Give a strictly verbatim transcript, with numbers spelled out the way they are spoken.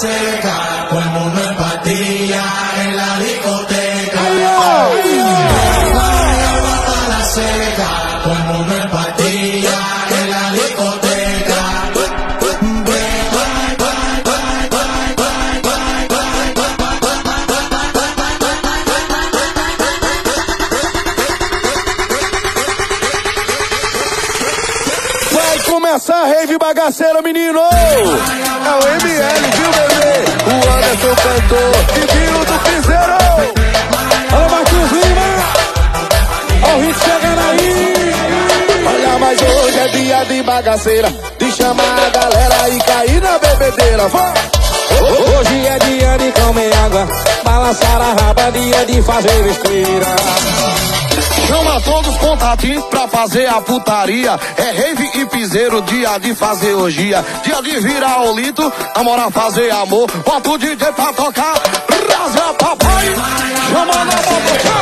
seca, todo el mundo en pastilla en la discoteca. La seca, todo el mundo en pastilla en la discoteca. Vai começar a rave bagaceira, menino! É o M L, viu, bebê? O Anderson cantor, Vivinho do Piseiro! Olha o Marquinhos Lima! Olha o hit chegando aí! Olha, mas hoje é dia de bagaceira, de chamar a galera e cair na bebedeira. Vai! Hoje é dia de comer água, balançar a raba, dia de fazer besteira. Chama todos os contatinhos pra fazer a putaria. É rave e piseiro, dia de fazer orgia. Dia de virar o lito, namorar, fazer amor. Bota o D J pra tocar, rasga papai, chama na boca.